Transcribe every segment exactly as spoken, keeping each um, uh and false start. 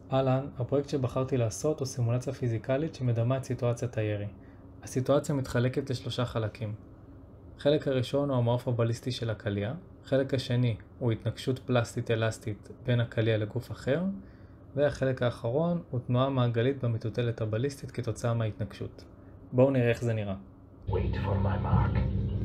אהלן, הפרויקט שבחרתי לעשות הוא סימולציה פיזיקלית שמדמה את סיטואציית הירי. הסיטואציה מתחלקת לשלושה חלקים. חלק הראשון הוא המעוף הבליסטי של הקליע, חלק השני הוא התנגשות פלסטית אלסטית בין הקליע לגוף אחר, והחלק האחרון הוא תנועה מעגלית במטוטלת הבליסטית כתוצאה מההתנגשות. בואו נראה איך זה נראה. Wait for my mark.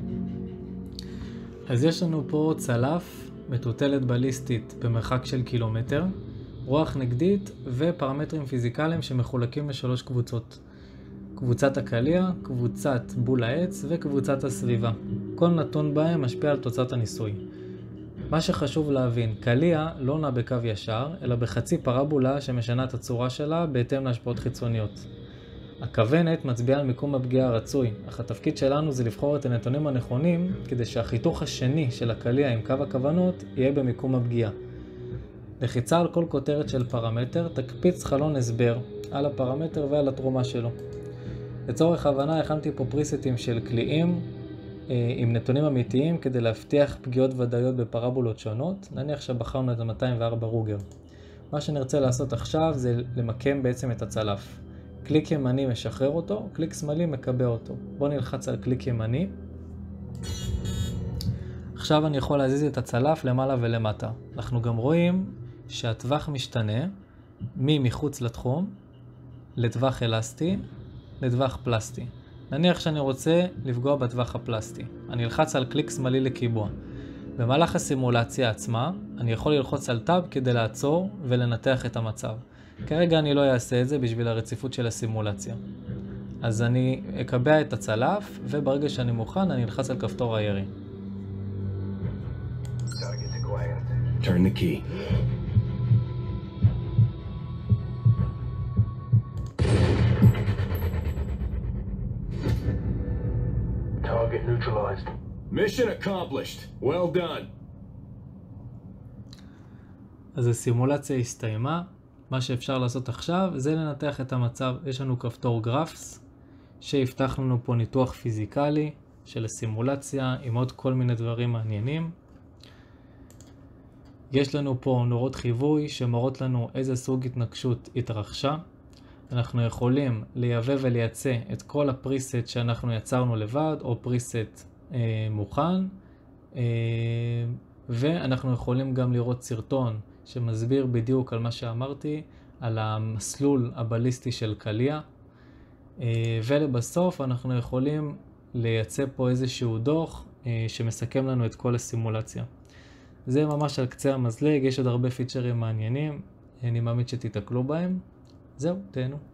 אז יש לנו פה צלף, מטוטלת בליסטית במרחק של קילומטר, רוח נגדית ופרמטרים פיזיקליים שמחולקים לשלוש קבוצות. קבוצת הקליע, קבוצת בול העץ וקבוצת הסביבה. כל נתון בהם משפיע על תוצאת הניסוי. מה שחשוב להבין, קליע לא נע בקו ישר, אלא בחצי פרבולה שמשנה את הצורה שלה בהתאם להשפעות חיצוניות. הכוונת מצביעה על מיקום הפגיעה הרצוי, אך התפקיד שלנו זה לבחור את הנתונים הנכונים כדי שהחיתוך השני של הקליע עם קו הכוונות יהיה במיקום הפגיעה. לחיצה על כל כותרת של פרמטר תקפיץ חלון הסבר על הפרמטר ועל התרומה שלו. לצורך הבנה הכנתי פה פריסטים של קליעים אה, עם נתונים אמיתיים כדי להבטיח פגיעות ודאיות בפרבולות שונות. נניח שבחרנו את מאתיים וארבע רוגר. מה שנרצה לעשות עכשיו זה למקם בעצם את הצלף. קליק ימני משחרר אותו, קליק שמאלי מקבע אותו. בואו נלחץ על קליק ימני. עכשיו אני יכול להזיז את הצלף למעלה ולמטה. אנחנו גם רואים שהטווח משתנה ממחוץ לתחום לטווח אלסטי לטווח פלסטי. נניח שאני רוצה לפגוע בטווח הפלסטי. אני אלחץ על קליק שמאלי לקיבוע. במהלך הסימולציה עצמה אני יכול ללחוץ על טאב כדי לעצור ולנתח את המצב. כרגע אני לא אעשה את זה בשביל הרציפות של הסימולציה. אז אני אקבע את הצלף וברגע שאני מוכן אני אלחץ על כפתור הירי. Turn the key. Target neutralized. Mission accomplished. Well done. אז הסימולציה הסתיימה. מה שאפשר לעשות עכשיו זה לנתח את המצב. יש לנו כפתור גרפס שיפתח לנו פה ניתוח פיזיקלי של הסימולציה עם עוד כל מיני דברים מעניינים. יש לנו פה נורות חיווי שמראות לנו איזה סוג התנגשות התרחשה. אנחנו יכולים לייבא ולייצא את כל הפריסט שאנחנו יצרנו לבד או פריסט אה, מוכן. אה, ואנחנו יכולים גם לראות סרטון שמסביר בדיוק על מה שאמרתי, על המסלול הבליסטי של קליע. אה, ולבסוף אנחנו יכולים לייצא פה איזשהו דוח אה, שמסכם לנו את כל הסימולציה. זה ממש על קצה המזלג, יש עוד הרבה פיצ'רים מעניינים, אני מאמין שתתקלו בהם. זהו, תהנו.